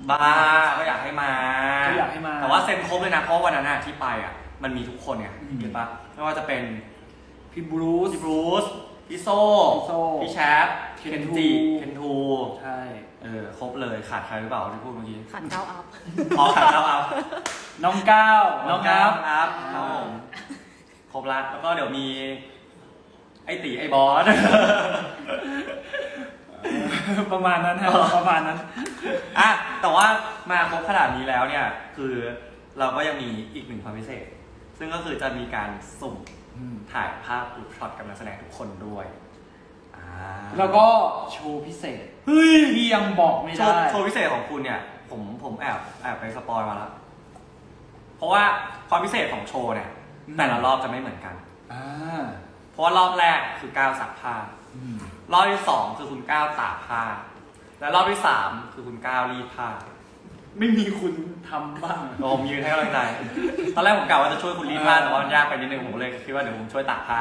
บ้าก็อยากให้มาแต่ว่าเซ็นครบเลยนะเพราะวันนั้นที่ไปมันมีทุกคนเนี่ยเห็นปะไม่ว่าจะเป็นพี่บรูซพี่โซ่พี่แชปเคนจิเคนทูใช่ครบเลยขาดใครหรือเปล่าที่พูดเมื่อกี้ขาดก้าวอัพขาดก้าวอัพน้องก้าวอัพครับผมครบละแล้วก็เดี๋ยวมีไอตีไอบอสประมาณนั้นฮะประมาณนั้นแต่ว่ามาครบขนาดนี้แล้วเนี่ยคือเราก็ยังมีอีกหนึ่งความพิเศษซึ่งก็คือจะมีการสุ่มถ่ายภาพรูปช็อตกับนักแสดงทุกคนด้วยแล้วก็โชว์พิเศษที่ยังบอกไม่ได้โชว์พิเศษของคุณเนี่ยผมแอบไปสปอยมาแล้วเพราะว่าความพิเศษของโชว์เนี่ยแต่ละรอบจะไม่เหมือนกันเพราะว่ารอบแรกคือก้าวซักผ้ารอบที่2คือคุณก้าวตากผ้าและรอบที่3คือคุณก้าวรีดผ้าไม่มีคุณทำบ้างผมยืนให้กำลังใจตอนแรกผมกะว่าจะช่วยคุณรีดผ้าแต่ว่ามันยากไปนิดนึงผมเลยคิดว่าเดี๋ยวผมช่วยตากผ้า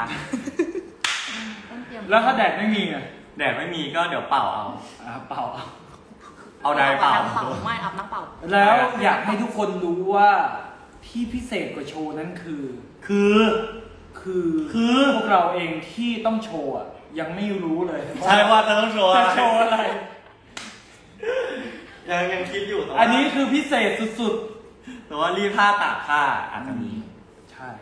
แล้วถ้าแดดไม่มีแดดไม่มีก็เดี๋ยวเป่าเอาเอาไดเป่าไม่อาบน้ำเป่าแล้วอยากให้ทุกคนรู้ว่าที่พิเศษกว่าโชว์นั้นคือพวกเราเองที่ต้องโชว์ยังไม่รู้เลยใช่ว่าจะต้องโชว์อะไรยังคิดอยู่อันนี้คือพิเศษสุดๆแต่ว่ารีดผ้าตากผ้าอาจจะมีใช่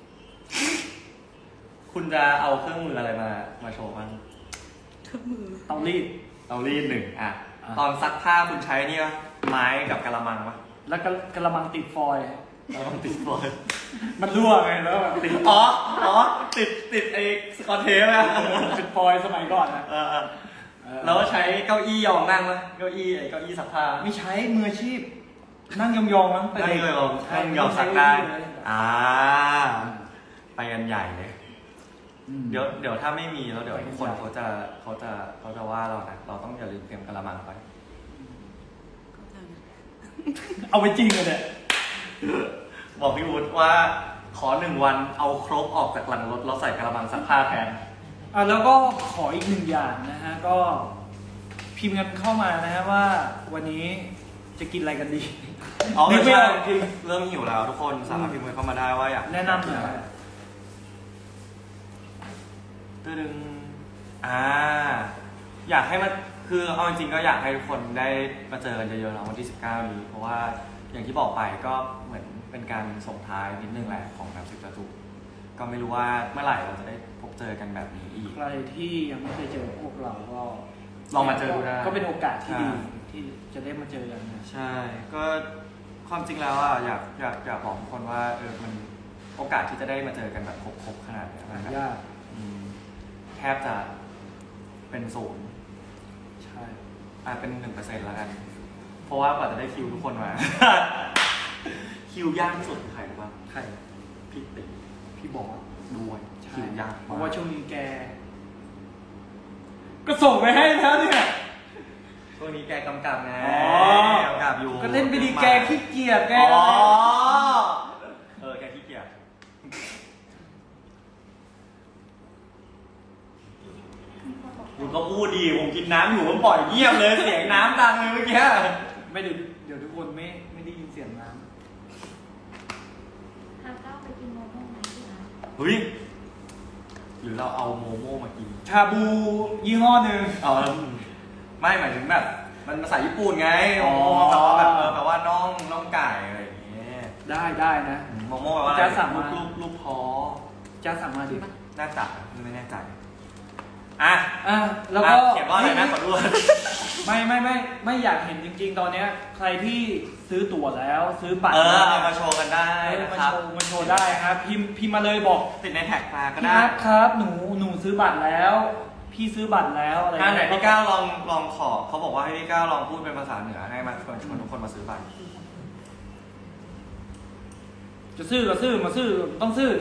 คุณจะเอาเครื่องมืออะไรมาโชว์บ้างเครื่องมือเตารีดหนึ่งตอนซักผ้าคุณใช้นี่ไม้กับกระมังปะแล้วกระมังติดฟอยล์ติดฟอยล์มันรั่วไงแล้วแบบติดติดไอ้สกอตเทปติดฟอยล์สมัยก่อนนะแล้วใช้เก้าอี้ยองนั่งไหมเก้าอี้ซักผ้าไม่ใช้มืออาชีพนั่งยองๆมั้งนั่งยองซักได้ไปกันใหญ่เลยเดี๋ยวถ้าไม่มีแล้วเดี๋ยวทุกคนเขาจะว่าเรานะเราต้องอย่าลืมเตรียมกระมังไปเอาไปจริงเลยเนี่ยบอกพี่วุฒิว่าขอ1 วันเอาครกออกจากหลังรถเราใส่กระมังซักผ้าแทนแล้วก็ขออีก1 อย่างนะฮะก็พิมพ์กันเข้ามานะฮะว่าวันนี้จะกินอะไรกันดีไม่ใช่เริ่มหิวแล้วทุกคนสามารถพิมพ์กันเข้ามาได้ว่าอยากแนะนำหน่อยตึงอยากให้มันคือเอาจริงๆก็อยากให้ทุกคนได้มาเจอกันเยอะๆนะวันที่19นี้เพราะว่าอย่างที่บอกไปก็เหมือนเป็นการส่งท้ายนิดนึงแหละของแบบ10 จตุก็ไม่รู้ว่าเมื่อไหร่เราจะได้พบเจอกันแบบนี้อีกใครที่ยังไม่เคยเจอพวกเราก็ลองมาเจอดูได้ก็เป็นโอกาสที่ดีที่จะได้มาเจอกันนะใช่ก็ความจริงแล้วอยากบอกทุกคนว่ามันโอกาสที่จะได้มาเจอกันแบบครบขนาดนี้มันยากแทบจะเป็น0 ใช่เป็น 1% แล้วกันเพราะว่ากว่าจะได้คิวทุกคนมา คิวยากที่สุดใครรู้ป่ะใครพี่ติ๊กพี่บอกด้วยคิวยากเพราะว่าช่วงนี้แกก็ส่งไปให้แล้วเนี่ยช่วงนี้แกกำกับไงกำกับอยู่ก็เล่นไปดีแกขี้เกียจแกแกขี้เกียจคุณก็พูดดีผมกินน้ำอยู่ผมปล่อยเงียบเลยเสียงน้ำดังเลยเมื่อกี้ไม่เดี๋ยวทุกคนไม่ได้ยินเสียงน้ำก้าวไปกินโมโม่ไหมพี่นะเฮ้ยหรือเราเอาโมโม่มากินชาบูยี่ห้อหนึ่งไม่หมายถึงแบบมันภาษาญี่ปุ่นไงโมโม่แปลว่าน้องไก่อะไรอย่างเงี้ยได้นะโมโม่แปลว่าจะสั่งมาลูกพอจะสั่งมาดิน่าจับไม่แน่ใจแล้วก็เขียนว่าอะไรนะขอดูไม่อยากเห็นจริงๆตอนนี้ใครที่ซื้อตั๋วแล้วซื้อบัตรมาโชว์กันได้นะครับมาโชว์ได้ครับพิมพ์มาเลยบอกติดในแท็กมาก็ได้ครับหนูซื้อบัตรแล้วพี่ซื้อบัตรแล้วอะไรไหนพี่ก้าวลองขอเขาบอกว่าให้พี่ก้าวลองพูดเป็นภาษาเหนือให้มาชวนทุกคนมาซื้อบัตรจะซื้อก็ซื้อมาซื้อต้องซื้อ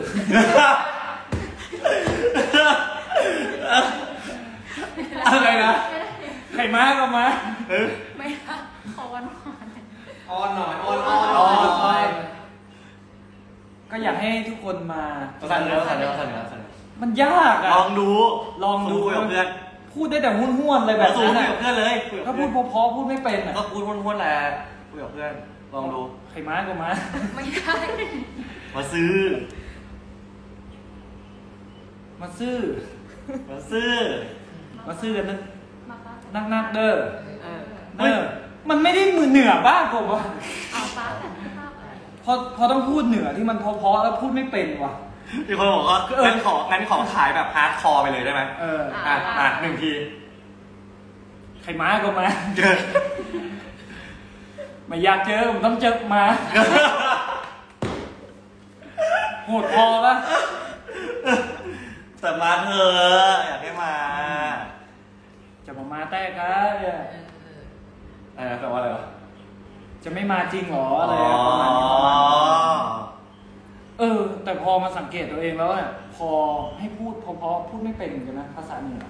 อะไรนะไข่ม้าก็มาไม่ขอวันอ่อนหน่อยอ่อนก็อยากให้ทุกคนมาเสนอมันยากลองดูคุพูดได้แต่ห้วนๆเลยแบบคุยนั้นกับเพื่อนเลยคุยกับถ้าพูเพื่ดอนเพอๆพูดไม่เป็นอ่ะก็พูดห้วนๆแหละคุยกับเพื่อนลองดูไข่ม้าก็มาไม่ได้มาซื้อมาซื้อมาซื้อมาซื้อกันนะมาป้านักเด้อเออเออมันไม่ได้มือเหนือบ้างผมว่าเอาป้าแต่ไม่ป้าไปพอต้องพูดเหนือที่มันเพอๆแล้วพูดไม่เป็นว่ะมีคนบอกว่างั้นขอขายแบบฮาร์ดคอร์ไปเลยได้ไหมเออ 1 ทีไข่ม้าก็มา ไม่อยากเจอผมต้องเจอมาโหดพอปะแต่มาเธอะอยากให้มาจะมาแต้ครับเนี่ยแปลว่าอะไรวะจะไม่มาจริงเหรออะไรประมาณนี้แต่พอมาสังเกตตัวเองแล้วเนี่ยพอให้พูดเพอๆพูดไม่เป็นเหมือนกันนะภาษาเหนือ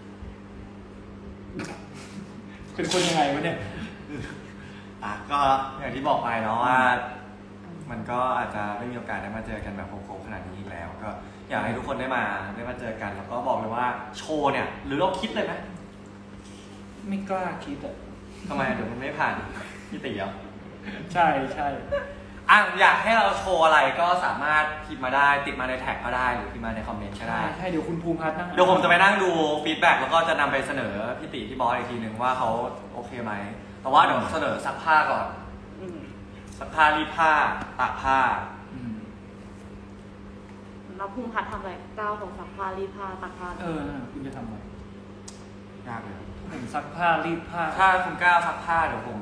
เป็นคนยังไงวะเนี่ยก็อย่างที่บอกไปเนาะว่า มันก็อาจจะไม่มีโอกาสได้มาเจอกันแบบโค้งๆขนาดนี้อีกแล้ว ก็อยากให้ทุกคนได้มาเจอกัน แล้วก็บอกเลยว่าโชว์เนี่ยหรือเราคิดเลยไหมไม่กล้าคิดอ่ะทำไมเดี๋ยวมันไม่ผ่านพี่ตีอ่ะใช่อยากให้เราโชว์อะไรก็สามารถพิมพ์มาได้ติดมาในแท็กก็ได้หรือพิมพ์มาในคอมเมนต์ก็ได้ใช่เดี๋ยวคุณภูมิพัฒน์นั่งเดี๋ยวผมจะไปนั่งดูฟีดแบ็กแล้วก็จะนำไปเสนอพี่ตีพี่บอสอีกทีหนึ่งว่าเขาโอเคไหมแต่ว่าเดี๋ยวเสนอซักผ้าก่อนซักผ้ารีดผ้าตากผ้าเราพุ่งพัดทำอะไรก้าวของซักผ้ารีดผ้าตักผ้าคุณจะทำอะไรยากเลยผมซักผ้ารีดผ้าถ้าคุณก้าวซักผ้าเดี๋ยวผม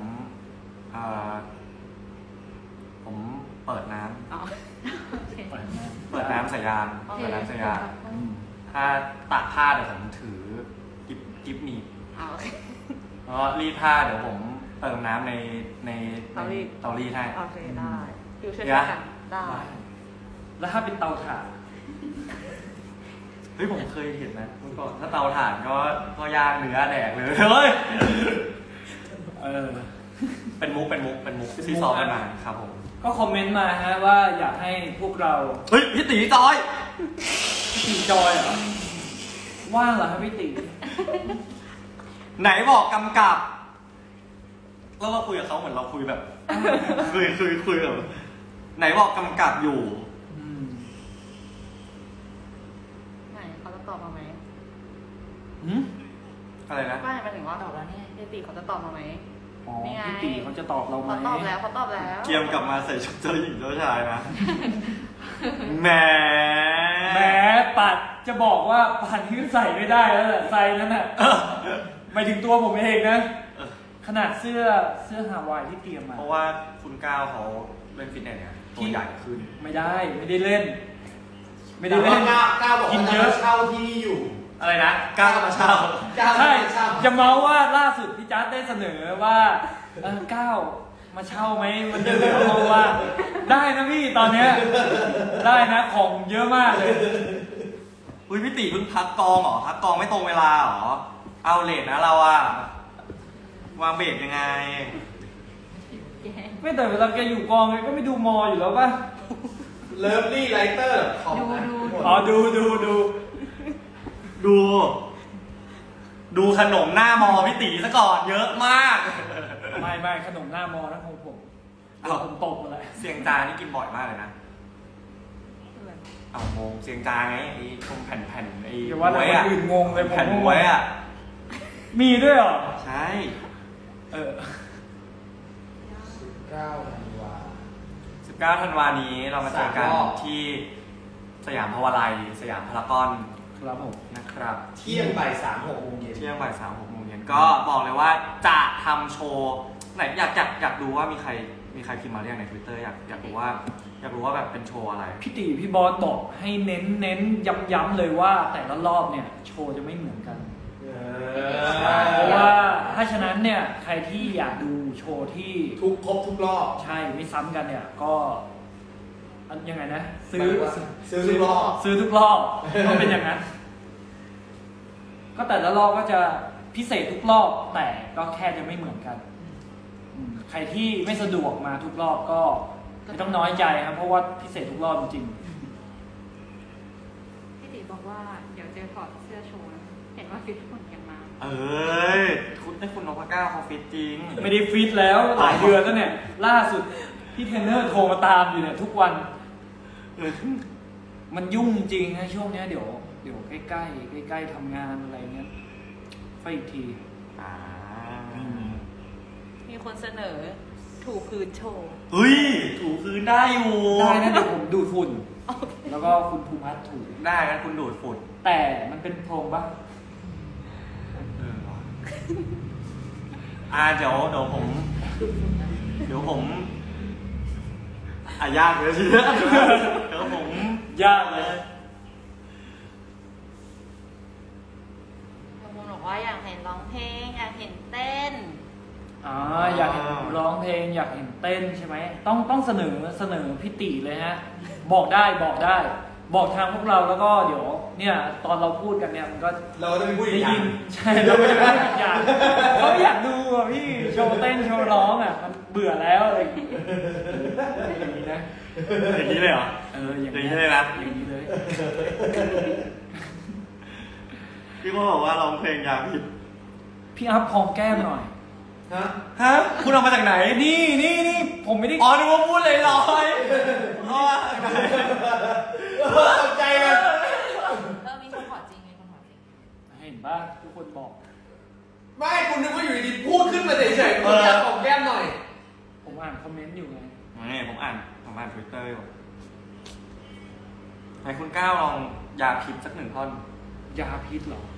เปิดน้ำอ๋อโอเคเปิดหน้าเปิดน้ำใส่ยางโอเคเปิดน้ำใส่ยางอืมถ้าตากผ้าเดี๋ยวผมถือกิ๊บหนีบเอาโอเคแล้วก็รีดผ้าเดี๋ยวผมเติมน้ำในเตารีดเตารีดให้โอเคได้อยู่ช่วยกันได้แล้วถ้าเป็นเตาถ่านเฮ้ยผมเคยเห็นนะเมื่อก่อนถ้าเตาถ่านก็ย่างเนื้อแดกเลยเฮ้ย เป็นมุกที่ซ้อมกันมาครับผมก็คอมเมนต์มาฮะว่าอยากให้พวกเราเฮ้ยพี่ตีจอยพี่ตีจอยเหรอว่างเหรอครับพี่ตีไหนบอกกำกับแล้วเราคุยกับเขาเหมือนเราคุยแบบ คุยแบบไหนบอกกำกับอยู่ไหนเขาจะตอบมาไหมอะไรนะไม่หมายถึงว่าตอบแล้วเนี่ยพี่ตีเขาจะตอบมาไหมอ๋อนี่ไงพี่ตีเขาจะตอบเราไหมเขาตอบแล้วเขาตอบแล้วเกียมกลับมาใส่ชุดเจ้าหญิงเจ้าชายนะ แหมปัดจะบอกว่าปัดที่ใส่ไม่ได้แล้วแหละใส่นั่นน่ะหมายถึงตัวผมเองนะ ขนาดเสื้อฮาวายที่เตรียมมาเพราะว่าคุณก้าวเขาเล่นฟิตเนสเนี่ยตัวใหญ่ขึ้นไม่ได้เล่นแต่ว่าก้าวบอกกินว่าเยอะจะเช่าที่นี่อยู่อะไรนะก้าวก็มาเช่าก้าวใช่จะเช่าจะเมาว่าล่าสุดพี่จ๊าดได้เสนอว่าก้าวมาเช่าไหมมันจะเหลือห้องว่าได้นะพี่ตอนเนี้ยได้นะของเยอะมากเลยอุ้ยพี่ตีเพิ่งพักกองเหรอพักกองไม่ตรงเวลาเหรอเอาเลทนะเราอะวางเบรกยังไงไม่แต่เวลาแกอยู่กองแกก็ไม่ดูมออยู่แล้วป่ะเลิฟลี่ไลเตอร์ของอ๋อดูดูขนมหน้ามอพี่ตีซะก่อนเยอะมากไม่ขนมหน้ามอนะของผมผมตบมาเลยเสียงจานี่กินบ่อยมากเลยนะเอางงเสียงจาไงไอ้ตรงแผ่นไอ้อย่าว่าแต่คนอื่นงงเลยผมแผ่นไว้อะมีด้วยเหรอใช่ 9 ธันวา 19 ธันวานี้เรามาเจอกันที่สยามพาวาไลสยามพารากอนครับผมนะครับเที่ยงบ่าย3 6 โมงเย็นเที่ยงบ่าย3 6 โมงเย็นก็บอกเลยว่าจะทำโชว์ไหนอยากดูว่ามีใครพิมพ์มาเรียกใน Twitter อยากรู้ว่าแบบเป็นโชว์อะไรพี่ตีพี่บอสบอกให้เน้นย้ำเลยว่าแต่ละรอบเนี่ยโชว์จะไม่เหมือนกันเพราะว่าถ้าฉะนั้นเนี่ยใครที่อยากดูโชว์ที่ครบทุกรอบใช่ไม่ซ้ำกันเนี่ยก็ยังไงนะซื้อทุกรอบซื้อทุกรอบต้องเป็นอย่างนั้นก็แต่ละรอบก็จะพิเศษทุกรอบแต่ก็แค่จะไม่เหมือนกันใครที่ไม่สะดวกมาทุกรอบก็ไม่ต้องน้อยใจครับเพราะว่าพิเศษทุกรอบจริงพี่ตีบอกว่าเดี๋ยวจะถอดเสื้อโชว์เห็นมาฟิตหุ่นกันมาเอ้ยคุณนพเก้าเขาฟิตจริงไม่ได้ฟิตแล้วหลายเดือนแล้วเนี่ย ล่าสุดพี่เทรนเนอร์โทรมาตามอยู่เนี่ยทุกวันมันยุ่งจริงนะช่วงนี้เดี๋ยวใกล้ทำงานอะไรเงี้ยไปอีกทีมีคนเสนอถูพื้นโชว์เฮ้ยถูพื้นได้อยู่ได้นะเดี๋ยวผมดูดฝุ่นแล้วก็คุณภูมิพัฒน์ถูได้งั้นคุณดูดฝุ่นแต่มันเป็นโพรงปะเดี๋ยวผมยากเลยทีเดียวเดี๋ยวผมยากเลยบางคนบอกว่าอยากเห็นร้องเพลงอยากเห็นเต้นอยากเห็นร้องเพลงอยากเห็นเต้นใช่ไหมต้องเสนอพี่ติเลยฮะบอกได้บอกทางพวกเราแล้วก็เดี๋ยวเนี่ยตอนเราพูดกันเนี่ยมันก็เราจะไม่พูดอีได้กอย่างยินใช่เราไม่ได้พูดอีกอย่างเขาอยากดูอ่ะพี่โชว์เต้นโชว์ร้องอ่ะมันเบื่อแล้วอะไรอย่างนี้นะอย่างนี้เลยเหรออย่างนี้เลยนะอย่างนี้เลยพี่ก็บอกว่าร้องเพลงยาพิษพี่อัพพองแก้มหน่อยฮะคุณเอามาจากไหนนี่ผมไม่ได้นึกว่าพูดลอยเอามาจากไหนตกใจกันมีคนขอจริงมีคนขอจริงเห็นป่ะทุกคนบอกไม่คุณนึกว่าอยู่ดีๆพูดขึ้นมาเฉยๆคุณอยากของแก้มหน่อยผมอ่านคอมเมนต์อยู่ไงนี่ผมอ่านทวิตเตอร์อยู่ให้คุณก้าวลองยาพิษสักหนึ่งท่อนยาพิษเหรอ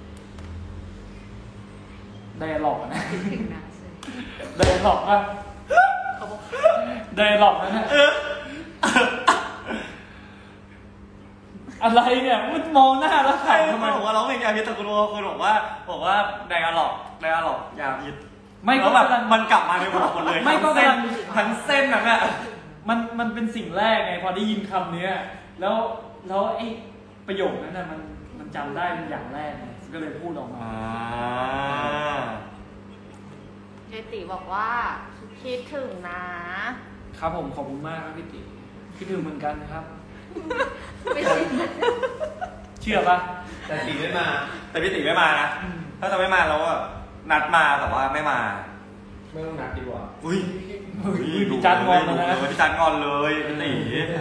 ไดอะล็อกนะถึงนะใช่ไดอะล็อกอะเขาบอกไดอะล็อกนะเนี่ยอะไรเนี่ยมันมองหน้าแล้วใครขำทำทำไมไมบอกว่าร้องเพลงยาพิษแต่คุณบอกว่าไดอะล็อกยาพิษไม่ก็แบบมันกลับมาในหัวคนเลยไม่ก็ทั้งเส้นนั่นแหละมันเป็นสิ่งแรกไงพอได้ยินคำนี้แล้วไอ้ประโยคนั้นน่ะมันจำได้เป็นอย่างแรกไงก็เลยพูดออกมาเจติบอกว่าคิดถึงนะครับผมขอบคุณมากครับพี่ติคิดถึงเหมือนกันครับไม่ใช่เชื่อปะแต่ตีไม่มาแต่พี่ติไม่มานะถ้าจะไม่มาแล้วอะนัดมาแต่ว่าไม่มาไม่ต้องนัดดีกว่าอุ้ยพี่จันงอนแล้วนะพี่จันงอนเลยพี่ติ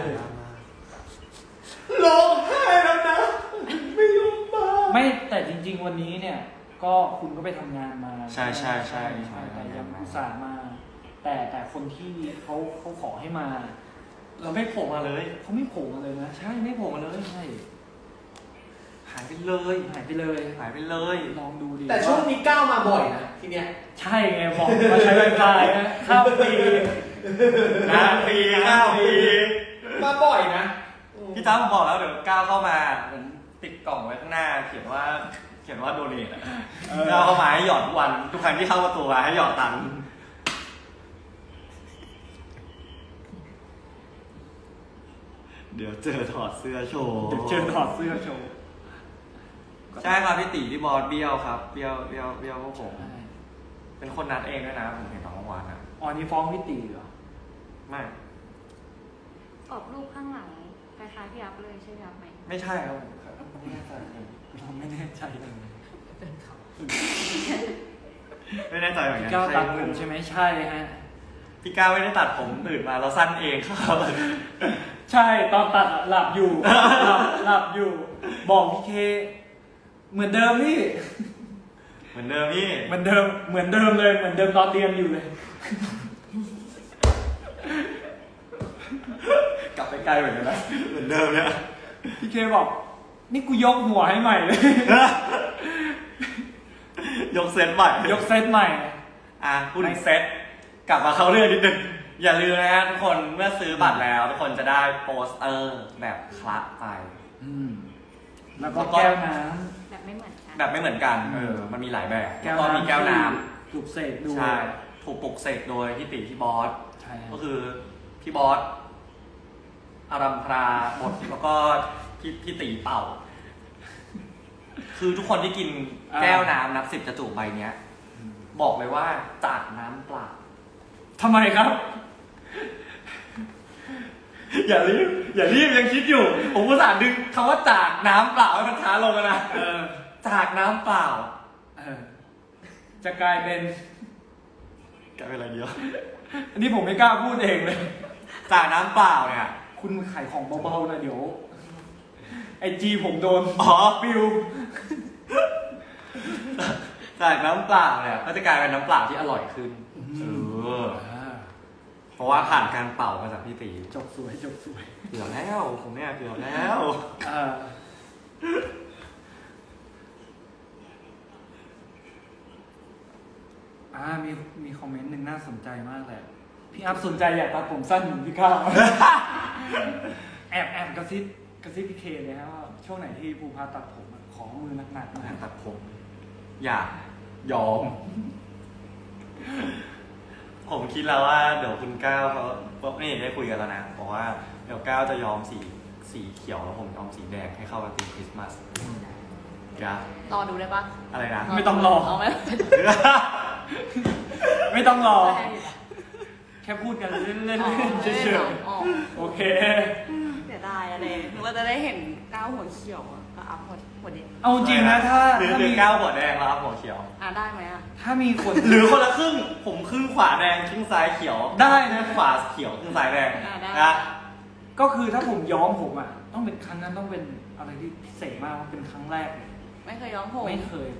ร้องไห้แล้วนะ ไม่ยอมมาไม่แต่จริง ๆ วันนี้เนี่ย ก็คุณก็ไปทำงานมาใช่แต่ยังอุตส่าห์มา แต่คนที่เขาขอให้มาเราไม่โผล่มาเลยเขาไม่โผล่มาเลยนะใช่ไม่โผล่มาเลยใช่หายไปเลยหายไปเลยลองดูดิแต่ช่วงนี้ก้าวมาบ่อยนะทีเนี้ยใช่ไงบอกมาใช้ Wi-Fi นะข้ามปี 5 ปีมาบ่อยนะพี่จ้าผมบอกแล้วเดี๋ยวก้าวเข้ามาผมติดกล่องไว้ข้างหน้า เขียนว่าโดเนทก้าวเข้ามาให้หยอดทุกวันทุกครั้งที่เข้าประตูมาให้หยอดตังค์เดี๋ยวเจอถอดเสื้อโชว์เดี๋ยวเชิญถอดเสื้อโชว์ใช่ครับพี่ตีพี่บอสเบี้ยวครับเบี้ยวพวกผมเป็นคนนัดเองด้วยนะผมเห็นน้องเมื่อวานนะอ๋อนี่ฟ้องพี่ตีเหรอไม่กรอบรูปข้างหลังคล้ายๆพี่อัพเลยใช่ไหมครับไหมไม่ใช่ครับผมไม่แน่ใจเราไม่แน่ใจเลยไม่แน่ใจเหมือนกันก้าวตัดผมใช่ไหมใช่ฮะพี่ก้าวไม่ได้ตัดผมตื่นมาเราสั้นเองครับใช่ตอนตัดหลับอยู่ หลับอยู่ บอกพี่เคเหมือนเดิมพี่เหมือนเดิมพี่เหมือนเดิมเลยเหมือนเดิมตอนเรียนอยู่เลยกลับไปไกลเหมือนกันนะเหมือนเดิมเนี่ยพี่เคบอกนี่กูยกหัวให้ใหม่เลยยกเซตใหม่ยกเซตใหม่พูดถึงเซตกลับมาเข้าเรื่องนิดนึงอย่าลืมนะฮะทุกคนเมื่อซื้อบัตรแล้วทุกคนจะได้โปสเตอร์แบบคละไปแล้วก็แก้วน้แบบไม่เหมือนกันแบบไม่เหมือนกันมันมีหลายแบบำแล้วก็มีแก้วน้ถูกเสกดูำใช่ถูกปลุกเสกโดยพี่ติพี่บอสใช่ก็คือพี่บอสอารัมพราบทแล้วก็พี่ตีเป่า คือทุกคนที่กินแก้วน้ำนับ10จะจูบใบเนี้ย บอกเลยว่าจากน้ำเปล่าทำไมครับอย่ารีบยังคิดอยู่ผมอุตส่าห์ดึงคำว่าจากน้ำเปล่าให้มันช้าลงนะจากน้ำเปล่าจะกลายเป็นอะไรเดียวอันนี้ผมไม่กล้าพูดเองเลยจากน้ำเปล่าเนี่ยคุณขายของเบาๆนะเดี๋ยวไอจีผมโดนปิวจากน้ำเปล่าเนี่ยก็จะกลายเป็นน้ำเปล่าที่อร่อยขึ้นเพราะว่าผ่านการเป่ามาจากพี่ตีจบสวยจบสวยเกือบแล้วผมเนี่ยเกือบแล้วมีคอมเมนต์หนึ่งน่าสนใจมากเลยพี่อัพสนใจอยากตัดผมสั้นเหมือนพี่ก้าว แอบกระซิบพี่เคเลยครับว่าช่วงไหนที่ภูพาตัดผมขอมือหนักๆนะตัดผมอยากยอมผมคิดแล้วว่าเดี๋ยวคุณก้าวเขานี่ได้คุยกันแล้วนะบอกว่าเดี๋ยวก้าวจะยอมสีเขียวแล้วผมยอมสีแดงให้เข้ากับธีมคริสต์มาสรอดูได้ปะอะไรนะไม่ต้องรอไม่ต้องรอแค่พูดกันเล่นๆเฉยๆโอเคเสียดายอะไรนึกว่าจะได้เห็นก้าวหัวเขียวกับอัพหัวแดงเอาจริงนะถ้ามีก้าวหัวแดงแล้วอัพหัวเขียวได้ไหมถ้ามีคนหรือคนละครึ่งผมครึ่งขวาแดงครึ่งซ้ายเขียวได้นะขวาเขียวครึ่งซ้ายแดงนะก็คือถ้าผมย้อมผมต้องเป็นครั้งนั้นต้องเป็นอะไรที่พิเศษมากเป็นครั้งแรกไม่เคยย้อมผมไม่เคย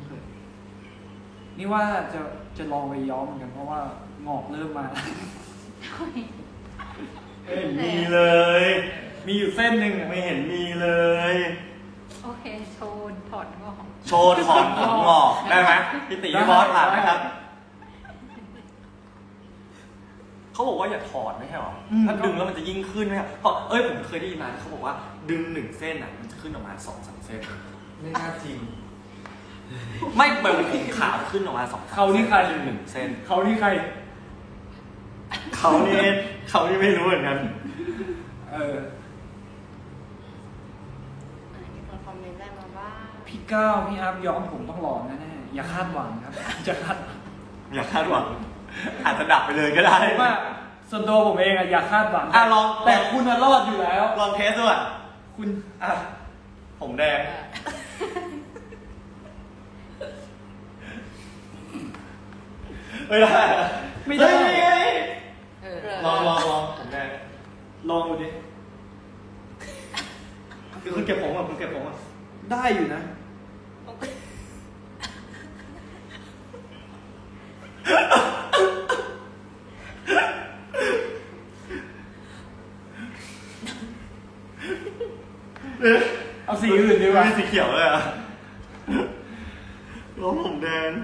นี่ว่าจะลองไปย้อมเหมือนกันเพราะว่าหงอกเริ่มมามีเลยมีอยู่เส้นหนึ่งไม่เห็นมีเลยโอเคโชว์ถอดงอกโชว์ถอดผมงอกได้ไหมพี่ตีบอสผ่านไหมครับเขาบอกว่าอย่าถอดไม่ใช่หรอถ้าดึงแล้วมันจะยิ่งขึ้นไหมครับเพราะผมเคยได้ยินมาเขาบอกว่าดึง1 เส้นมันจะขึ้นออกมา2-3 เส้นไม่น่าจริงไม่เปิดผมขาวขึ้นออกมา2-3 เขานี่ใคร 1 เส้นเขานี่ใครเขานี่ไม่รู้เหมือนกันคอมเมนต์ได้มาบ้างพี่ก้าวพี่อัพย้อมผมต้องหล่อแน่ๆอย่าคาดหวังครับอย่าคาดหวังอาจจะดับไปเลยก็ได้ว่าส่วนตัวผมเองอย่าคาดหวังลองแต่คุณรอดอยู่แล้วลองเทสด้วยคุณผมแดงไม่ได้ลองผมแดงลองดูดิคือคุณเก็บผมได้อยู่นะเอาสีอื่นดีกว่าสีเขียวเลยลองผมแดง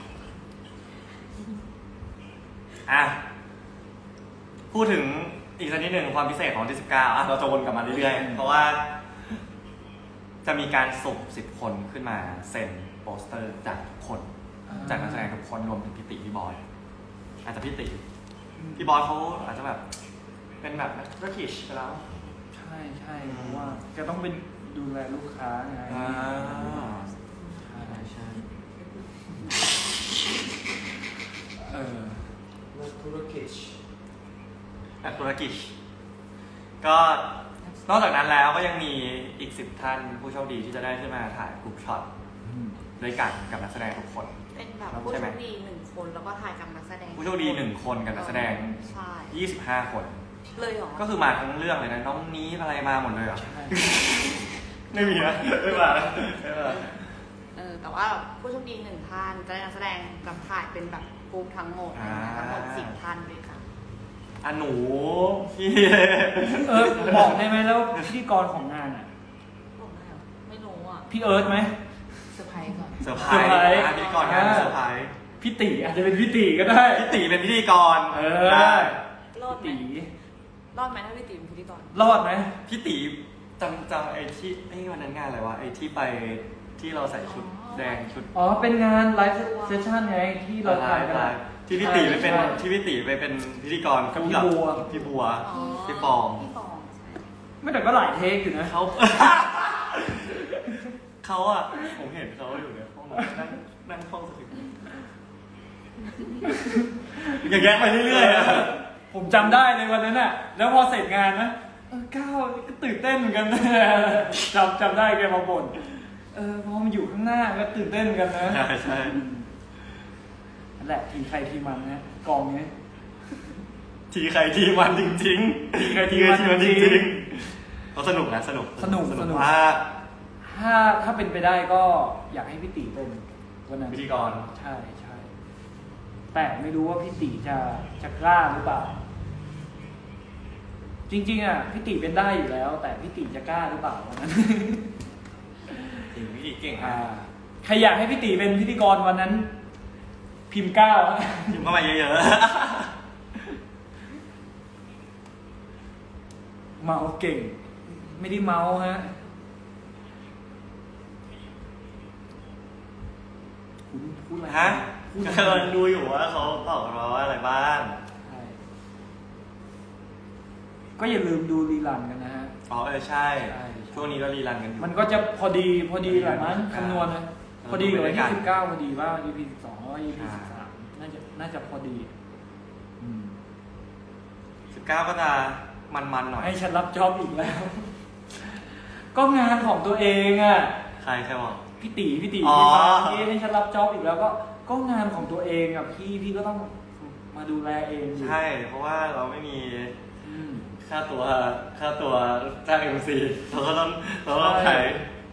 พูดถึงอีกสักนิดหนึ่งความพิเศษของที่19เราจะวนกลับมาเรื่อยๆเพราะว่าจะมีการสุ่ม10 คนขึ้นมาเซ็นโปสเตอร์จากทุกคนจากนักแสดงทุกคนรวมถึงพี่ติพี่บอยอาจจะพี่บอยเขาอาจจะแบบเป็นแบบนักคิชไปแล้วใช่เพราะว่าแกต้องเป็นดูแลลูกค้าไงใช่ธุรกิจก็นอกจากนั้นแล้วก็ยังมีอีก10 ท่านผู้โชคดีที่จะได้ขึ้นมาถ่ายกรุ๊ปช็อตด้วยกันกับนักแสดงทุกคนเป็นแบบผู้โชคดี1 คนแล้วก็ถ่ายกับนักแสดงผู้โชคดี1 คนกับนักแสดง25 คนเลยเหรอก็คือมาทั้งเรื่องเลยนะน้องนี้อะไรมาหมดเลยเหรอไม่มีนะไม่มาแต่ว่าผู้โชคดี1 ท่านจะได้นักแสดงกับถ่ายเป็นแบบกรุ๊ปทั้งหมด10 ท่านเลยค่ะหนูพี่บอกได้ไหมแล้วพิธีกรของงานไม่รู้พี่เอิร์ธไหมเซอร์ไพรส์ก่อนเซอร์ไพรส์พิธีกรงานเซอร์ไพรส์พี่ตีอาจจะเป็นพี่ตีก็ได้พี่ตีเป็นพิธีกรได้รอดไหมถ้าพี่ตีเป็นพิธีกรรอดไหมพี่ตีจำไอ้ที่วันนั้นงานอะไรวะไอ้ที่ไปที่เราใส่ชุดแดงชุดเป็นงานไลฟ์เซสชั่นไงที่เราถ่ายกันที่พี่ตีไปเป็นพิธีกรกับพี่บัวพี่ปองไม่แต่ก็หลายเทคอยู่นะเขาผมเห็นเขาอยู่ในห้องนั่งห้องสคริปต์อย่างเงี้ยไปเรื่อยๆผมจำได้ในวันนั้นน่ะแล้วพอเสร็จงานนะก้าวก็ตื่นเต้นเหมือนกันจำได้แกมาบ่นพอมันอยู่ข้างหน้าก็ตื่นเต้นกันนะใช่นั่นแหละทีใครทีมันนะกองนี้ทีใครทีมันจริงๆทีใครทีมันจริงๆก็สนุกนะสนุกมากถ้าเป็นไปได้ก็อยากให้พี่ตีเป็นวันนั้นพิธีกรใช่แต่ไม่รู้ว่าพี่ตีจะกล้าหรือเปล่าจริงๆอ่ะพี่ตีเป็นได้อยู่แล้ว แต่พี่ตีจะกล้าหรือเปล่าวันนั้นจริงพี่ตีเก่งนะใครอยากให้พี่ตีเป็นพิธีกรวันนั้น พิมพ์9 พิมพ์เข้ามาเยอะๆเมาเก่ง ไม่ได้เมาฮะคุณพูดอะไรฮะกำลังดูอยู่ว่าเขาตอบเราว่าอะไรบ้างก็อย่าลืมดูรีลันกันนะฮะอ๋อใช่ช่วงนี้ก็รีรันกันอยู่มันก็จะพอดีแหละมั้งคำนวณนะพอดีกับวันที่19พอดีว่า EP 12แล้ว EP 13น่าจะพอดี 19ก็จะมันหน่อยให้ฉันรับจ็อบอีกแล้ว ก็งานของตัวเองอ่ะใครบอกพี่ตีที่ให้ฉันรับจ็อบอีกแล้วก็งานของตัวเองอ่ะพี่ก็ต้องมาดูแลเองใช่เพราะว่าเราไม่มีค่าตัวจ้าง MC เราก็ต้องใช้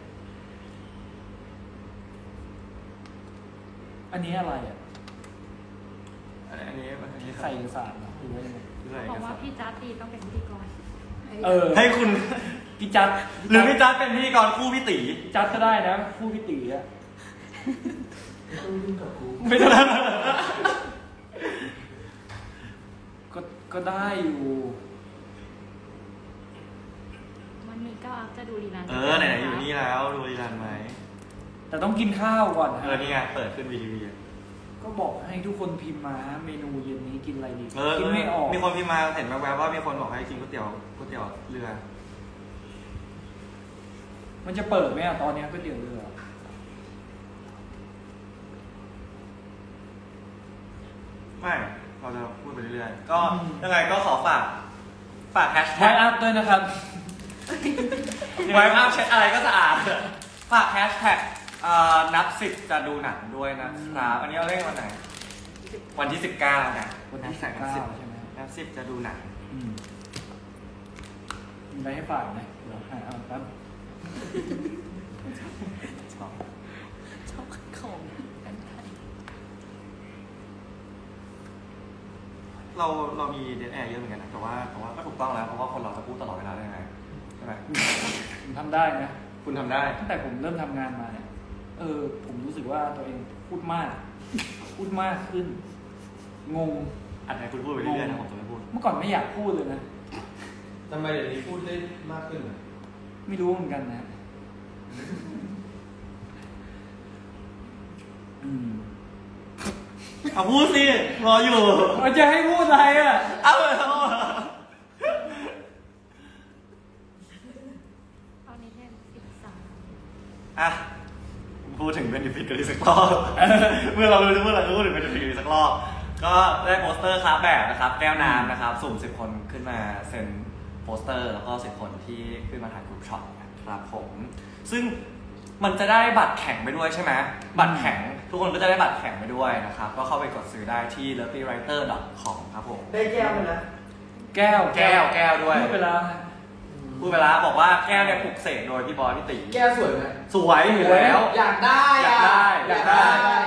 อันนี้อะไรอ่ะอันนี้ใส่เอกสารหรือว่ายังไงบอกว่าพี่จัดตีต้องเป็นพิธีกรให้คุณพี่จัดหรือพี่จัดเป็นพิธีกรคู่พี่ตีจัดก็ได้นะคู่พี่ตีอ่ะไม่ต้องยุ่งกับกูไม่ต้องก็ได้อยู่มันมี9 อัพจะดูรีลันไหนอยู่นี่แล้วดูรีลันไหมแต่ต้องกินข้าวก่อนนี่ไงเปิดขึ้น VTV ก็บอกให้ทุกคนพิมพ์มาเมนูเย็นนี้กินอะไรดีกินไม่ออกมีคนพิมพ์มาเห็นแวบๆว่ามีคนบอกให้กินก๋วยเตี๋ยวเรือมันจะเปิดไหมตอนนี้ก๋วยเตี๋ยวเรือไม่เราจะพูดไปเรื่อยๆก็ยังไงก็ขอฝากแฮชแท็กไวอัพด้วยนะครับไวอัพเช็ดอะไรก็สะอาดฝากแฮชแท็กนับ10จะดูหนังด้วยนะครับอันนี้เราเล่นวันไหนวันที่19นะวันที่19ใช่ไหมนับ10จะดูหนังมีอะไรให้ฝากไหมเดี๋ยวเอาแป๊บชอบของกันไทยเรามีเดทแอร์เยอะเหมือนกันนะแต่ว่าก็ถูกต้องแล้วเพราะว่าคนเราจะพูดตลอดเวลาได้ไงใช่ไหมผมทำได้นะคุณทำได้ตั้งแต่ผมเริ่มทำงานมาเนี่ยผมรู้สึกว่าตัวเองพูดมากขึ้นงงอันไหนคุณพูดไปเรื่อยๆนะผมจะไม่พูดเมื่อก่อนไม่อยากพูดเลยนะทำไมเดี๋ยวนี้พูดได้มากขึ้นไม่รู้เหมือนกันนะเอาพูดสิรออยู่จะให้พูดอะไรอ่ะตอนนี้เนี่ย 13พูดถึงเบนฟิตกันอีกสักรอบเมื่อเรารู้จะพูดอะไรก็พูดถึงเบนฟิตกันอีกสักรอบก็ได้โปสเตอร์ครับแบบนะครับแก้วน้ำนะครับสุ่ม10 คนขึ้นมาเซ็นโปสเตอร์แล้วก็10 คนที่ขึ้นมาถ่ายกลุ่มช็อตนะครับผมซึ่งมันจะได้บัตรแข่งไปด้วยใช่ไหมบัตรแข่งทุกคนก็จะได้บัตรแข่งไปด้วยนะครับก็เข้าไปกดซื้อได้ที่ lovelyWriter.com ครับผมได้แก้วไหมนะแก้วด้วยพูดไปแล้วบอกว่าแก้วเนี่ยปลุกเสกโดยพี่บอยพี่ตีแก้วสวยไหมสวยอยู่แล้วอยากได้ทำยังไง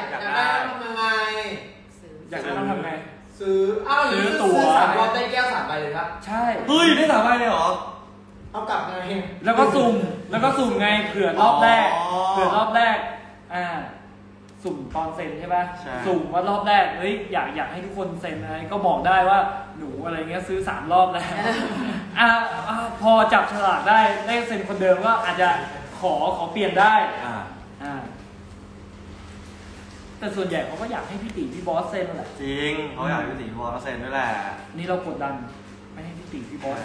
อยากได้ต้องทำไงซื้อซื้อตั๋ว 3 รอบได้แก้ว3 ใบเลยครับใช่เฮ้ยได้3 ใบเลยเหรอเอากลับไงแล้วก็สุ่มไงเผื่อรอบแรกสุ่มตอนเซ็นใช่ป่ะสุ่มว่ารอบแรกเฮ้ยอยากให้ทุกคนเซ็นอะไรก็บอกได้ว่าหนูอะไรเงี้ยซื้อ3 รอบแล้วพอจับฉลากได้เซ็นคนเดิมก็อาจจะขอเปลี่ยนได้แต่ส่วนใหญ่เขาก็อยากให้พี่ตีพี่บอสเซ็นแหละจริงเขาอยากให้พี่ตีพี่บอสเซ็นด้วยแหละนี่เรากดดันไม่ให้พี่ตีพี่บอส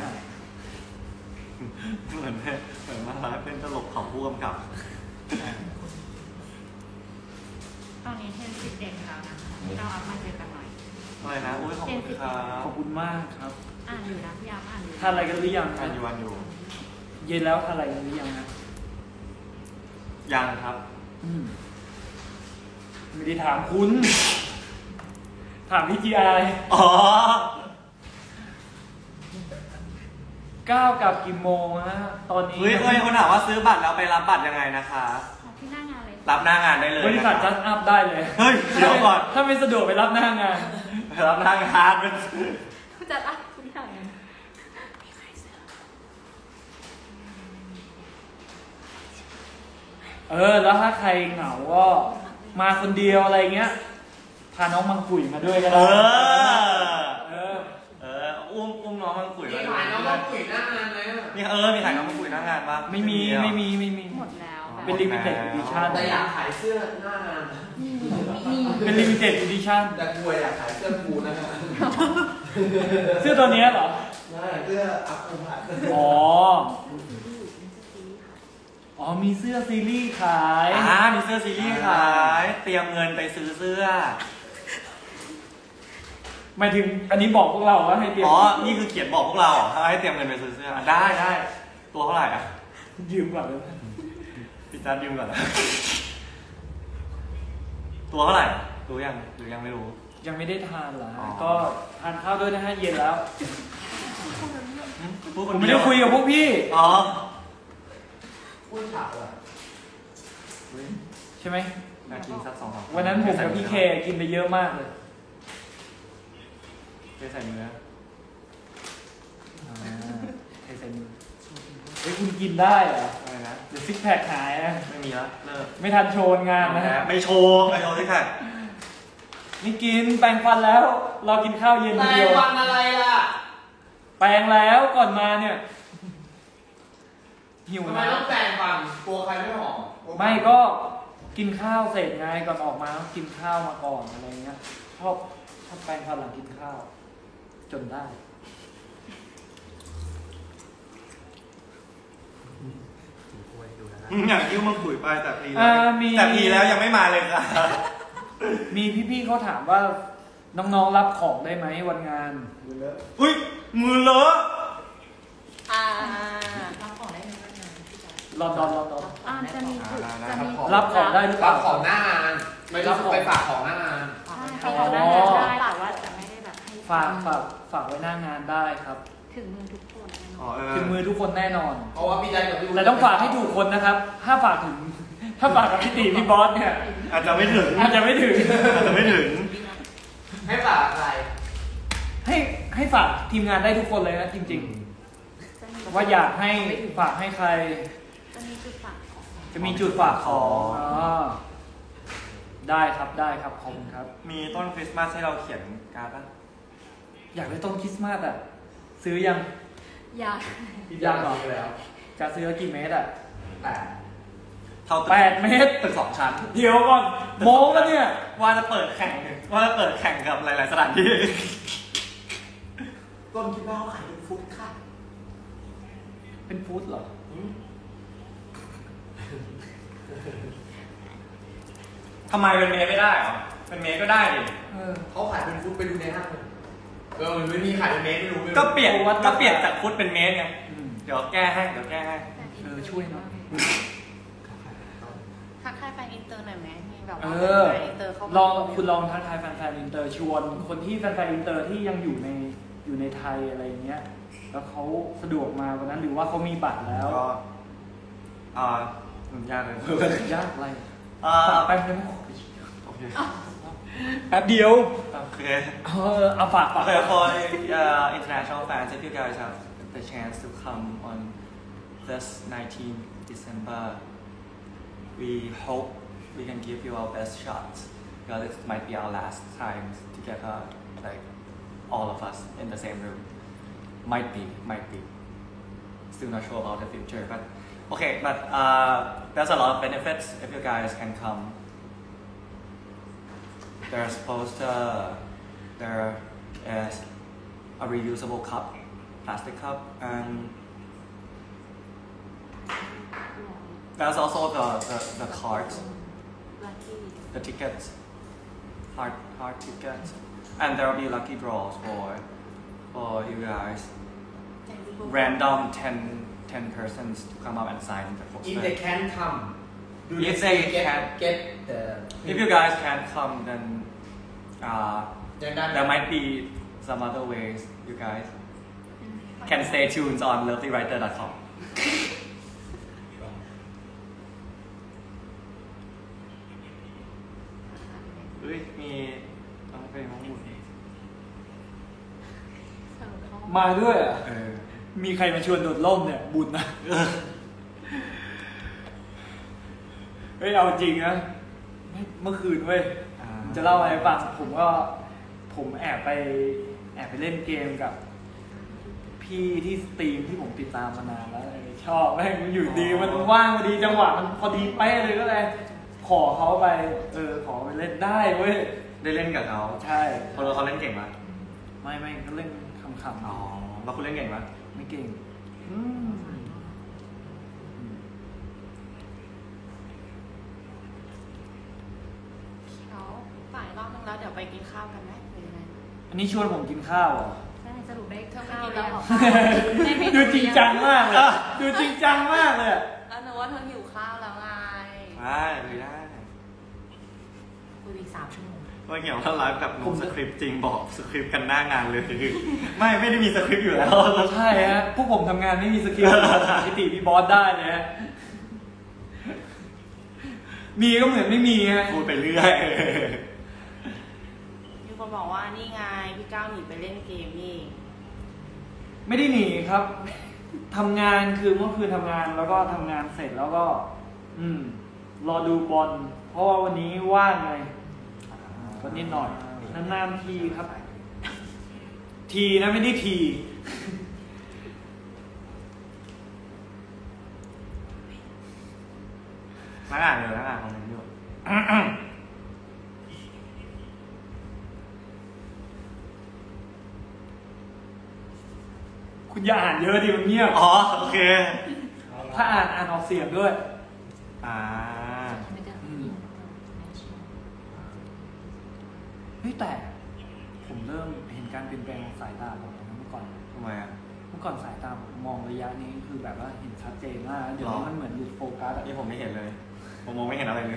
เหมือนมาเป็นตลกของผู้กำกับตอนนี้เทน11แล้วนะเราอัพมาเจอกันหน่อยอะไรนะอุ้ยขอบคุณครับขอบคุณมากครับอยู่นะพี่อัพอยู่ทานอะไรกันหรือยังทานอยู่เย็นแล้วทานอะไรกันหรือยังนะยังครับไม่ได้ถามคุณ ถามพี่ GI อ๋อ 9 กับกี่โมงฮะตอนนี้เฮ้ยคนถามว่าซื้อบัตรแล้วไปรับบัตรยังไงนะคะที่หน้างานเลยรับหน้างานได้เลยบริษัท Just Up ได้เลยเฮ้ยเดี๋ยวก่อนถ้าไม่สะดวกไปรับหน้างานไปรับหน้างานเป็นจะรับทุกอย่างแล้วถ้าใครเหงาก็มาคนเดียวอะไรเงี้ย พาน้องมังกุ๋ยมาด้วยก็เอได้อุ้มน้องมังกุ๋ยมีขายน้องมังกุ๋ยหน้างานไหมมีมีขายน้องมังกุ๋ยหน้างานปะไม่มีหมดแล้วเป็น limited edition แต่อยากขายเสื้อหน้างานเป็น limited edition แต่กลัวอยากขายเสื้อกูนะฮะเสื้อตัวเนี้ยเหรอใช่เสื้ออัพภูมิมีเสื้อซีรีส์ขายมีเสื้อซีรีส์ขาย เตรียมเงินไปซื้อเสื้อหมายถึงอันนี้บอกพวกเราว่าให้เตรียมนี่คือเขียนบอกพวกเราให้เตรียมเงินไปซื้อเสื้อ ได้ตัวเท่าไหร่อ่ะยืมก่อนเลยพี่จัดยืมก่อนตัวเท่าไหร่รู้ยังหรือยังไม่รู้ยังไม่ได้ทานเหรอก็ทานข้าวด้วยนะฮะเย็นแล้วผมไม่ได้คุยกับพวกพี่พูดฉากเลยใช่ไหมน่ากินสัก2-3 วันนั้นผมกับพี่เคกินไปเยอะมากเลยเทใส่เนื้อเทใส่เนื้อคุณกินได้เหรออะไรนะเดี๋ยวซิกแพคหายนะไม่มีแล้วเลิกไม่ทันโชว์งานนะไม่โชว์ซิกแพคนี่กินแปรงฟันแล้วเรากินข้าวเย็นเดียวแปรงฟันอะไรล่ะแปรงแล้วก่อนมาเนี่ยหิวทำไมต้องแปรงฟันกลัวใครไม่หอมไม่ก็กินข้าวเสร็จไงก่อนออกมากินข้าวมาก่อนอะไรเงี้ยชอบแปรงฟันหลังกินข้าวจนได้อยากยิ้วมังคุยไปแต่พีแล้วยังไม่มาเลยค่ะมีพี่ๆเขาถามว่าน้องๆรับของได้ไหมวันงานอุ้ยมือเลอะรับของได้ไหมวันงานรอจะมีรับของได้หรือเปล่ารับของหน้างานไม่รับไปฝากของหน้างานฝากของหน้างานได้แต่ว่าจะไม่ได้แบบให้ฝากไว้หน้างานได้ครับถึงมือทุกคนถึงมือทุกคนแน่นอนเพราะว่าพี่ใจกับพี่แต่ต้องฝากให้ถูกคนนะครับถ้าฝากกับพี่ตีพี่บอสเนี่ยอาจจะไม่ถึงให้ฝากอะไรให้ฝากทีมงานได้ทุกคนเลยนะจริงๆว่าอยากให้ฝากให้ใครจะมีจุดฝากของได้ครับขอบคุณครับมีต้นคริสต์มาสให้เราเขียนการ์ดป่ะอยากได้ต้นคริสต์มาสอ่ะซื้อยังยังหรอจะซื้อกี่เมตรอ่ะ 8 เมตรตึก2 ชั้นเดี๋ยวก่อนโม้กันเนี่ยว่าจะเปิดแข่งกับหลายๆสถานที่ต้นคิดว่าเขาขายเป็นฟุตค่ะเป็นฟุตเหรอทำไมเป็นเมตรไม่ได้หรอเป็นเมตรก็ได้ดิเขาขายเป็นฟุตไปดูในห้างมันไม่มีขายเป็นเมตรไม่รู้ก็เปลี่ยนจากฟุตเป็นเมตรไงเดี๋ยวแก้ให้ช่วยหน่อยทักทายแฟนอินเตอร์หน่อยไหมมีแบบว่าแฟนอินเตอร์เขาคุณลองทักทายแฟนอินเตอร์ชวนคนที่แฟนอินเตอร์ที่ยังอยู่ในไทยอะไรเงี้ยแล้วเขาสะดวกมาวันนั้นหรือว่าเขามีบัตรแล้วก็ยากเลยยากอะไรแป๊บนึงแป๊บเดียวโอเคเอาฝาก for international fans if you guys have the chance to come on this 19th December we hope we can give you our best shots because it might be our last time together like all of us in the same room might be still not sure about the future but okay but there's a lot of benefits if you guys can come there's poster there is a reusable cup plastic cup and there's also the cards the tickets hard tickets and there will be lucky draws for you guys random 10 persons to come up and sign the poster if they can come If they can get the if you guys can't come then then there might be some other ways you guys can stay tuned on lovelyWriter.com เฮ้ยมีต้องไปห้องหมุนมาด้วยอ่ะเออมีใครมาชวนโดดร่มเนี่ยบุญนะเฮ้ยเอาจริงนะเมื่อคืนเว้ยจะเล่าอะไรให้ฟังผมแอบไปเล่นเกมกับพี่ที่สตรีมที่ผมติดตามมานานแล้วชอบแม่งอยู่ดีมันว่างพอดีจังหวะมันพอดีเป๊ะเลยก็เลยขอเขาไปขอไปเล่นได้เว้ยได้เล่นกับเขาใช่เขาเล่นเก่งไหมไม่ก็เล่นคำอ๋อแล้วคุณเล่นเก่งไหมๆไม่เก่งเขาฝ่ายรอบนึงแล้วเดี๋ยวไปกินข้าวกันไหมหรือยังไงอันนี้ชวนผมกินข้าวเหรอใช่สรุปได้เธอไม่ข้าวกินแล้แล้ว วเหหรรออดูจริงจังมากเลยดูจริงจังมากเลยแล้วนึกว่าเธอหิวข้าวแล้วไงได้เลยได้คุยอีก3 ชั่วโมงเมื่อกี้เราไลฟ์กับโน้ตสคริปต์จริงบอกสคริปต์กันหน้างานเลยไม่ได้มีสคริปต์อยู่แล้วใช่ฮะพวกผมทำงานไม่มีสกิลพิติพี่บอสได้เลยฮะมีก็เหมือนไม่มีฮะพูดไปเรื่อยมีคนบอกว่านี่ไงพี่ก้าวหนีไปเล่นเกมนี่ไม่ได้หนีครับทำงานคือเมื่อคืนทำงานแล้วก็ทำงานเสร็จแล้วก็ รอดูบอลเพราะว่าวันนี้ว่างไงก็นิดหน่อยนานๆทีครับ ทีนะไม่ได้ทีนักอ่านคอมเมนต์อยู่คุณอย่าอ่านเยอะดิมันเงียบอ๋อโอเคถ้าอ่านออกเสียงด้วยไม่ได้เฮ้ยแต่ผมเริ่มเห็นการเปลี่ยนแปลงของสายตาผมนะเมื่อก่อนทำไมอ่ะเมื่อก่อนสายตาผมมองระยะนี้คือแบบว่าเห็นชัดเจนมากเดี๋ยวนี้มันเหมือนหลุดโฟกัสอะนี่ผมไม่เห็นเลย ผมมองไม่เห็นอะไรเลย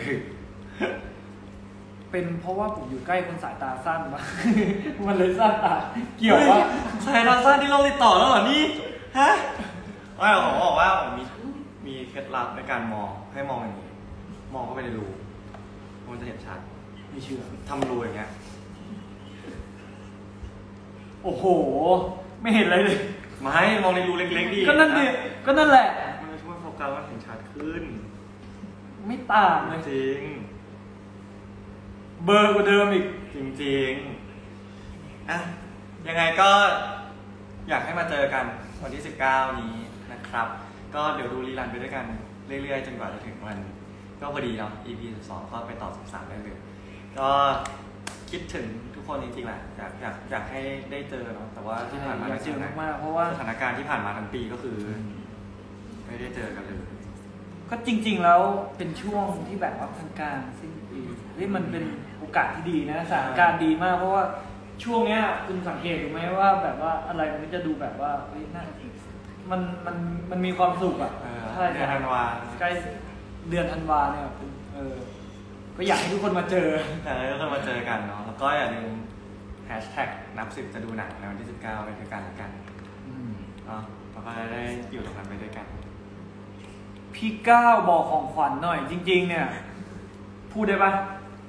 เป็นเพราะว่าผมอยู่ใกล้คนสายตาสั้นปะ มันเลยสั้นตาเกี่ยวว่าสายตาสั้นที่เราติดต่อแล้วเหรอนี่ฮะไม่ผมบอกว่าผมมีเคล็ดลับในการมองให้มองอย่างนี้ มองเข้าไปในรูมันจะเห็นชัดไม่เชื่อทำรูอย่างเงี้ยโอ้โห ไม่เห็นอะไรเลยไม่มองในรูเล็กๆดีก็นั่นดิก็นั่นแหละมันจะช่วยโฟกัสว่าเห็นชัดขึ้นไม่ต่างเลยจริงเบอร์กว่าเดิมอีกจริงๆอ่ะยังไงก็อยากให้มาเจอกันวันที่ 19 นี้นะครับ ก็เดี๋ยวดูรีรันไปด้วยกันเรื่อยๆจนกว่าจะถึงวัน ก็พอดีเนาะ EP 12 ก็ไปต่อ 13 ได้เลย ก็คิดถึงทุกคนจริงๆแหละอยากให้ได้เจอเนาะแต่ว่าที่ผ่านมาอยากเจอมากๆเพราะว่าสถานการณ์ที่ผ่านมาทั้งปีก็คือ ไม่ได้เจอกันเลยก็จริงๆแล้วเป็นช่วงที่แบบว่าทางการสิ้นปีเฮ้ยมันเป็นโอกาสที่ดีนะสถานการณ์ดีมากเพราะว่าช่วงเนี้ยคุณสังเกตดูไหมว่าแบบว่าอะไรมันก็จะดูแบบว่าเฮ้ยน่ามันมีความสุขอ่ะใช่เดือนธันวาใกล้เดือนธันวาเนี่ยก็อยากให้ทุกคนมาเจอแต่ทุกคนมาเจอกันเนาะแล้วก็อย่าลืมแฮชแท็กนับ10จะดูหนังในวันที่ 19ไปด้วยกันแล้วกันเนาะแล้วก็ได้อยู่ตรงนั้นไปด้วยกันพี่ก้าวบอกของขวัญหน่อย จริง ๆ เนี่ย พูดได้ปะ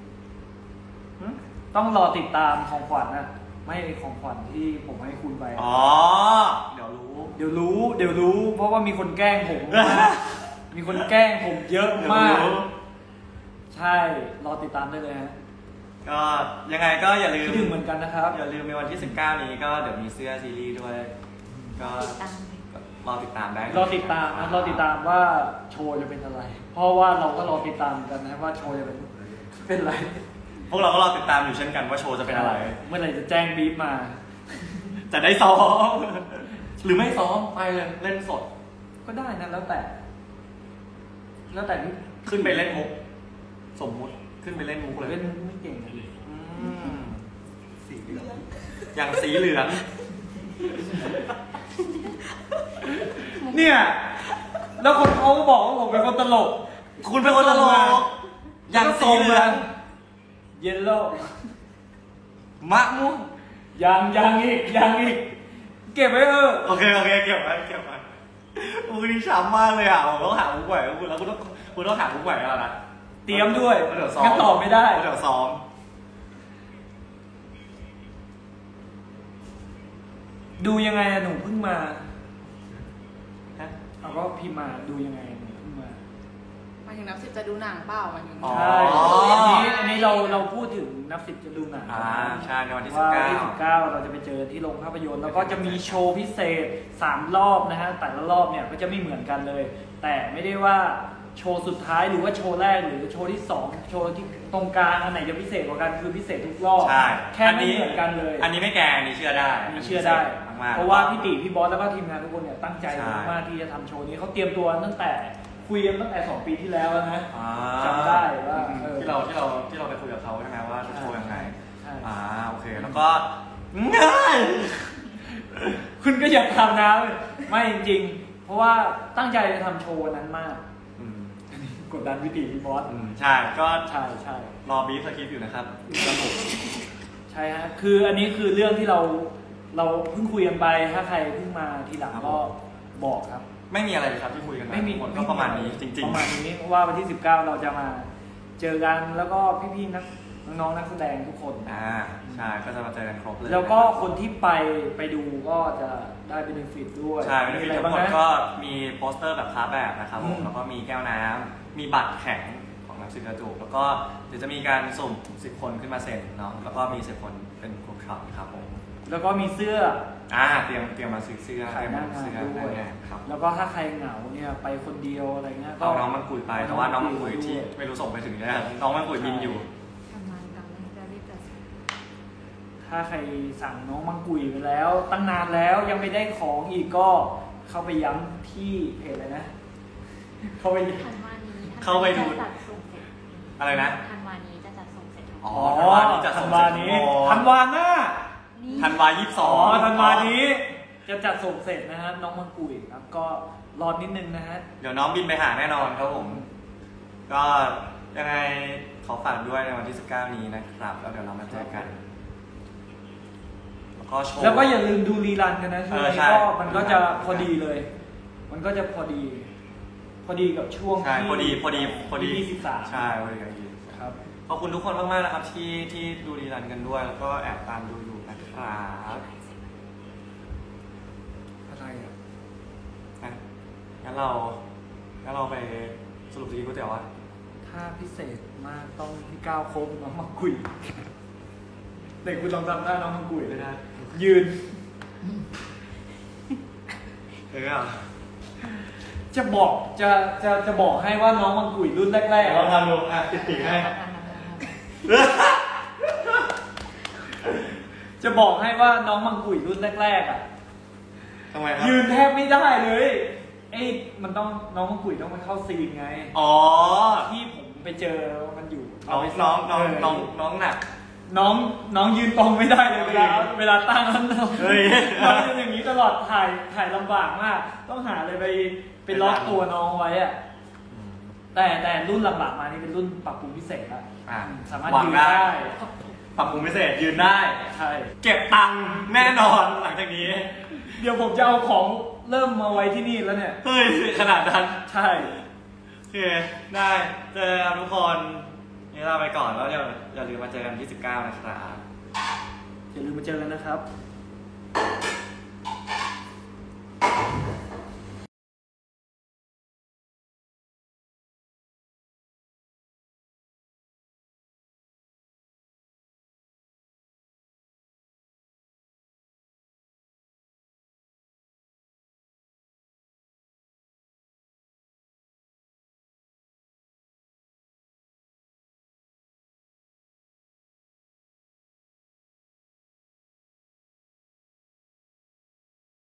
ต้องรอติดตามของขวัญนะไม่ของขวัญที่ผมให้คุณไปอ๋อ เดี๋ยวรู้เดี๋ยวรู้ เพราะว่ามีคนแกล้งผมมากมีคนแกล้งผมเยอะมาก ใช่รอติดตามได้เลยฮะก็ยังไงก็อย่าลืมคิดถึงเหมือนกันนะครับอย่าลืมในวันที่ 19 นี้ก็เดี๋ยวมีเสื้อซีรีส์ด้วย ก็ติดตามรอติดตามได้รอติดตามนะรอติดตามว่าโชว์จะเป็นอะไร เพราะว่าเราก็รอติดตามกันนะว่าโชว์จะเป็นอะไรพวกเราก็รอติดตามอยู่เช่นกันว่าโชว์จะเป็นอะไรเมื่อไหร่จะแจ้งบีบมาจะได้ซ้อม หรือไม่ซ้อมไปเลยเล่นสดก็ได้นะแล้วแต่ที่ขึ้นไปเล่นมุก สมมุติขึ้นไปเล่นมุกเลยเล่นไม่เก่งเลยสีเหลืองอย่างสีเหลืองเนี่ยแล้วคนเขาก็บอกว่าผมเป็นคนตลกคุณเป็นคนตลกอย่างสีเหลืองเยลโล่มะม่วงยังอีกเก็บไว้เถอะโอเคเก็บไว้อูนี่ช้ำมากเลยอ่ะผมต้องหามุกใหม่แล้วคุณต้องหามุกใหม่แล้วนะเตรียมด้วยเดี๋ยวซ้อมงั้นตอบไม่ได้เดี๋ยวซ้อมดูยังไงอะหนูเพิ่งมาฮะเอาก็พิมพ์มาดูยังไงหนูเพิ่งมาหมายถึงนับสิบจะดูหนังเปล่าหมายถึงใช่อันนี้เราพูดถึงนับสิบจะดูหนังใช่ในวันที่ว่าที่19เราจะไปเจอที่โรงภาพยนตร์แล้วก็จะมีโชว์พิเศษ3รอบนะฮะแต่ละรอบเนี่ยก็จะไม่เหมือนกันเลย แต่ไม่ได้ว่าโชว์สุดท้ายหรือว่าโชว์แรกหรือโชว์ที่2โชว์ที่ตรงกลางอันไหนจะพิเศษกว่ากันคือพิเศษทุกรอบใช่แค่ไม่เหมือนกันเลยอันนี้ไม่แกอันนี้เชื่อได้อันนี้เชื่อได้มากๆเพราะว่าพี่ติพี่บอสแล้วก็ทีมงานทุกคนเนี่ยตั้งใจใช่มากที่จะทำโชว์นี้เขาเตรียมตัวตั้งแต่คุยกันตั้งแต่2 ปีที่แล้วนะอ่าจำได้ว่าที่เราไปคุยกับเขาใช่ไหมว่าจะโชว์ยังไงใช่โอเคแล้วก็ง่ายคุณก็อยากทำนะไม่จริงๆเพราะว่าตั้งใจจะทำโชว์วันนั้นมากกดดันพี่ติพี่บอสใช่ก็ใช่รอบีฟสคริปต์อยู่นะครับสนุกใช่ฮะคืออันนี้คือเรื่องที่เราเพิ่งคุยกันไปถ้าใครเพิ่งมาทีหลังก็บอกครับไม่มีอะไรเลยครับที่คุยกันมาไม่มีหมดก็ประมาณนี้จริงประมาณนี้ว่าวันที่19เราจะมาเจอกันแล้วก็พี่ๆน้องๆนักแสดงทุกคนใช่ก็จะมาเจอกันครบเลยแล้วก็คนที่ไปดูก็จะได้เบนฟิตด้วยใช่ไม่ได้อะไรทั้งบ้างหมดนะก็มีโปสเตอร์แบบคาแบบนะครับผมอืมแล้วก็มีแก้วน้ำมีบัตรแข็งของนักศิลปกระจุกแล้วก็เดี๋ยวจะมีการสุ่ม10 คนขึ้นมาเซ็นเนาะแล้วก็มี10 คนเป็นกลุ่มคลับครับผมแล้วก็มีเสื้อเตรียมมาซื้อเสื้อขายหน้างานเสื้อด้วยหน้างานครับแล้วก็ถ้าใครเหงาเนี่ยไปคนเดียวอะไรเงี้ยก็เอาน้องมันกุยไปแต่ว่าน้องมันกุยที่ด้วยไม่รู้ส่งไปถึงเนี่ยน้องมันกุยบินอยู่ทำงานกันเลยจะรีบจะถ้าใครสั่งน้องมังกุยไปแล้วตั้งนานแล้วยังไม่ได้ของอีกก็เข้าไปย้ำที่เพจเลยนะ เข้าไปธันวานี้เข้าไปดูจะจัดส่งเสร็จอะไรนะธันวานี้จะจัดส่งเสร็จอ๋อธันวานี้ธันวาหน้าธันวา22 ธันวานี้จะจัดส่งเสร็จนะฮะน้องมังกุยครับก็รอนิดนึงนะฮะเดี๋ยวน้องบินไปหาแน่นอนครับผม ก็ยังไงขอฝากด้วยในวันที่19นี้นะครับแล้วเดี๋ยวเรามาเจอกันแล้วก็โชว์แล้วก็อย่าลืมดูรีรันกันนะช่วงใช่นี้ก็มันก็จะพอดีเลย มันก็จะพอดีกับช่วงใช่ที่พอดีที่23 ใช่พอดีกับอีครับขอบคุณทุกคนมากๆนะครับที่ดูรีรันกันด้วย แล้วก็แอบตามดูอยู่นะครับอะไรอ่ะงั้นเราไปสรุปจะกินก๋วยเตี๋ยววะถ้าพิเศษมากต้องพี่ก้าวโค้งน้องมังกุยเด็กคุณลองทำท่าน้องมังกุยไม่ได้ยืน จะบอกให้ว่าน้องมังกุยรุ่นแรกๆเราทำดูติดให้จะบอกให้ว่าน้องมังกุยรุ่นแรกๆอ่ะทำไมครับยืนแทบไม่ได้เลยมันต้องน้องมังกุยต้องไปเข้าซีนไงอ๋อที่ผมไปเจอมันอยู่น้องหนักน้องยืนตรงไม่ได้เลยเวลาตั้งแล้วน้องเฮ้ยน้องเป็นอย่างนี้ตลอดถ่ายลำบากมาก ต้องหาอะไรไปล็อกตัวน้องไว้อะแต่รุ่นหลังๆมานี่เป็นรุ่นปรับปรุงพิเศษแล้วสามารถยืนได้ปรับปรุงพิเศษยืนได้ใช่เก็บตังค์แน่นอนหลังจากนี้เดี๋ยวผมจะเอาของเริ่มมาไว้ที่นี่แล้วเนี่ยเฮ้ยขนาดนั้นใช่โอเคได้เจอกันทุกคนนี่ลาไปก่อนแล้วอย่าลืมมาเจอกันที่19นะครับอย่าลืมมาเจอกันนะครับ